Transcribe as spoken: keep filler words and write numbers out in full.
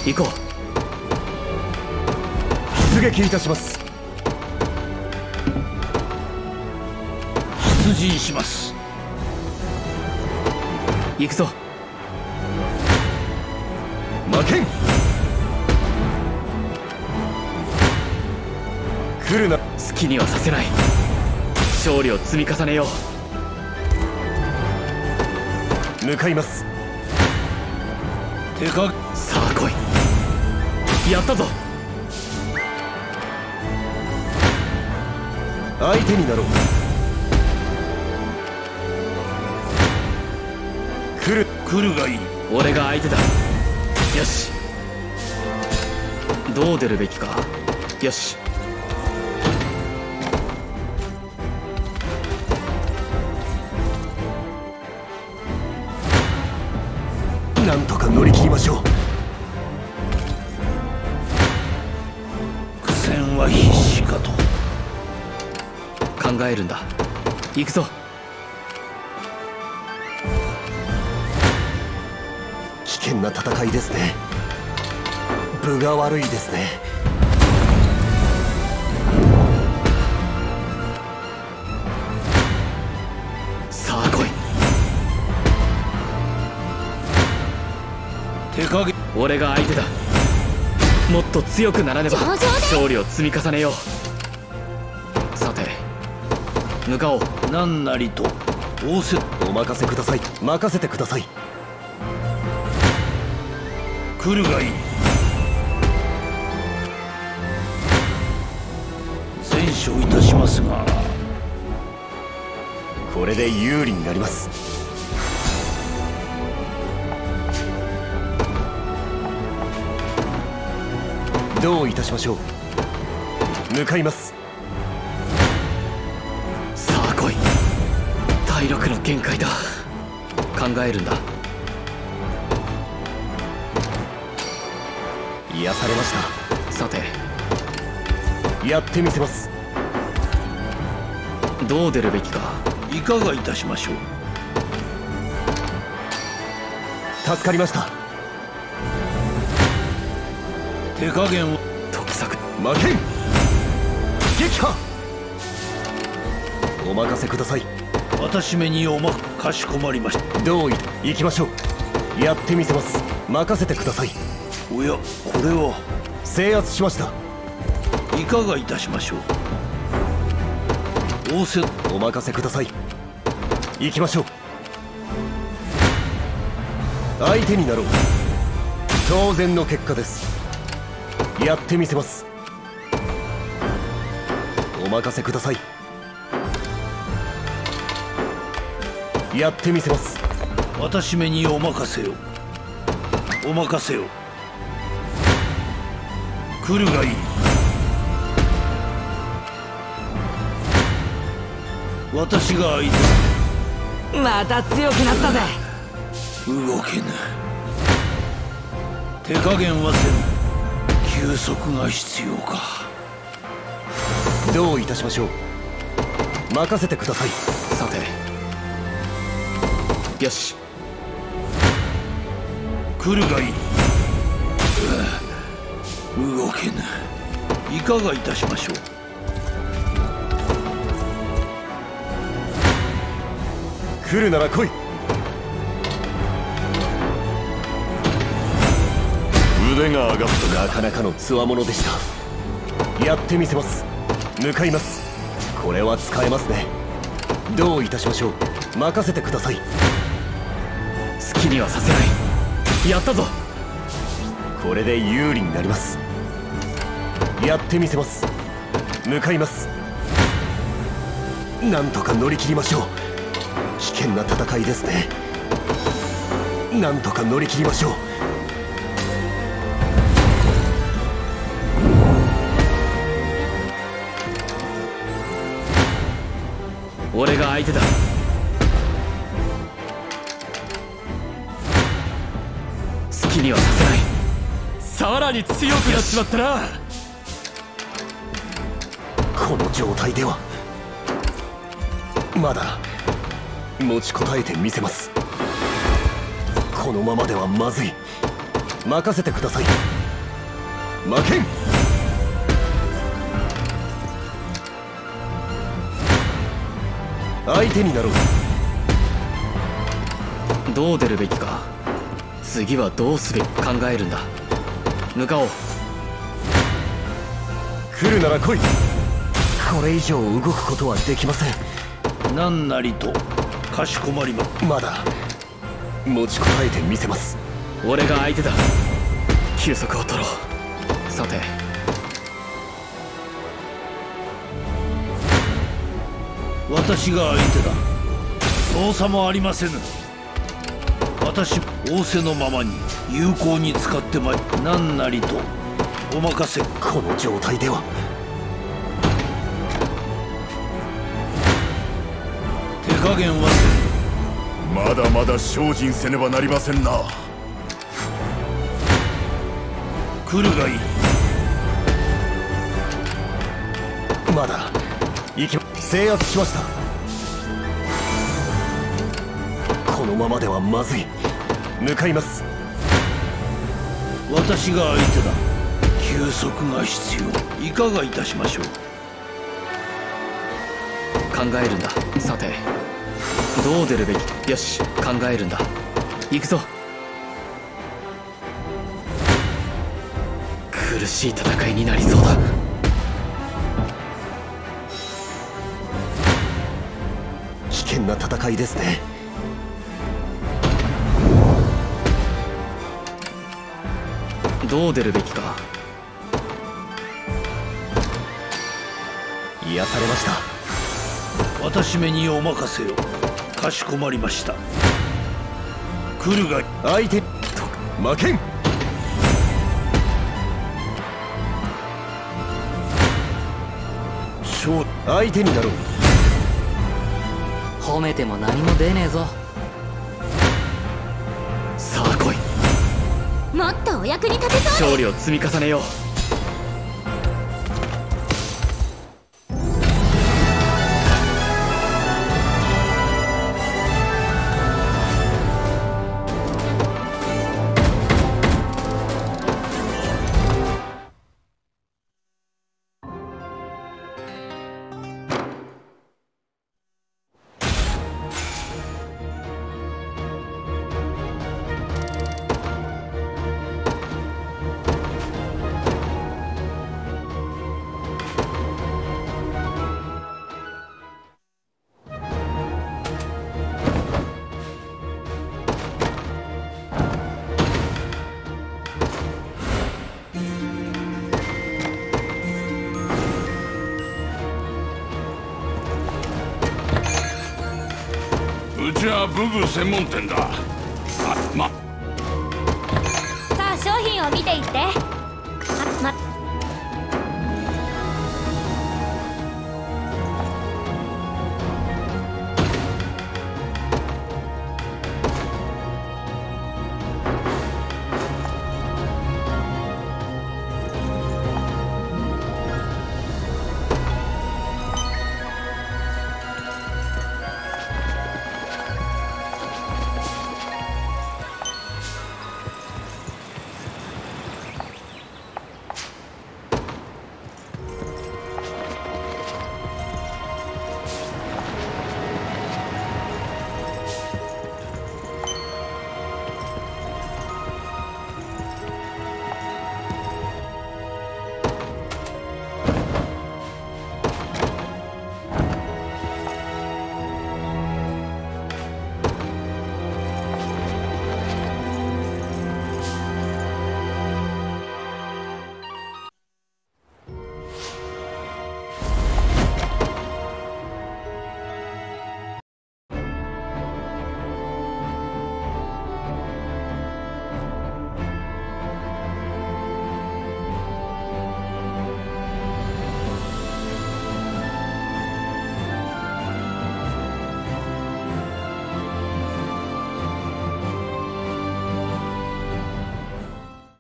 行こう。 出撃いたします。 出陣します。 行くぞ。 負けん。来るな。 好きにはさせない。勝利を積み重ねよう。向かいます。 手かさあ来い。やったぞ。 相手になろう。来る。 来るがいい。 俺が相手だ。よし。どう出るべきか。よし。 なんとか乗り切りましょう。 苦戦は必至かと考えるんだ。行くぞ。 危険な戦いですね。分が悪いですね。 さあ来い。 手加減。 俺が相手だ。もっと強くならねば勝利を積み重ねよう。さて向かおう。 何なりと仰せ。 お任せください。任せてください。 来るがいい。善処いたしますが、 これで有利になります。どういたしましょう。向かいます。 さあ来い。体力の限界だ。考えるんだ。 癒されましさてた。やってみせます。 どう出るべきか。 いかがいたしましょう。 助かりました。 手加減を。 得策。 負けん。撃破。お任せください。 私めにおまかしこまりました。 どうい行きましょう。やってみせます。任せてください。 おや、これは。 制圧しました。 いかがいたしましょう。仰せ。 お任せください。行きましょう。相手になろう。当然の結果です。やってみせます。お任せください。やってみせます。 私めにお任せよ。お任せよ。来るがいい。私が相手。 また強くなったぜ。 動けぬ。手加減はせぬ。休息が必要か。 どういたしましょう。任せてください。 さてよし。 来るがいい。動けぬ。いかがいたしましょう。 来るなら来い。腕が上がった。なかなかの強者でした。やってみせます。向かいます。これは使えますね。どういたしましょう。任せてください。 好きにはさせない。やったぞ。 これで有利になります。やってみせます。向かいます。なんとか乗り切りましょう。危険な戦いですね。なんとか乗り切りましょう。 俺が相手だ。好きにはさせない。さらに強くなっちまったな。 この状態ではまだ持ちこたえてみせます。このままではまずい。任せてください。 負けん。相手になろう。 どう出るべきか、次はどうすべき考えるんだ。向かおう。 来るなら来い。これ以上動くことはできません。 何なりとかしこまりま。 まだ持ちこたえてみせます。 俺が相手だ。休息を取ろう。さて、 私が相手だ。そうさもありませぬ。私仰せのままに有効に使ってまい。何なりとお任せ。 この状態では手加減はせぬ。 まだまだ精進せねばなりませんな。 来るがいい。 まだ行き制圧しました。このままではまずい。向かいます。 私が相手だ。休息が必要。いかがいたしましょう。 考えるんだ。さて、どう出るべき。よし、考えるんだ。行くぞ。苦しい戦いになりそうだ。 危険な戦いですね。 どう出るべきか。 癒されました。 私めにお任せよ。かしこまりました。来るが相手と負けん。相手になろう。 褒めても何も出ねえぞ。 さあ来い。 もっとお役に立てそう。 勝利を積み重ねよう。 うちは武具専門店だ。あ、ま。 さあ商品を見ていって。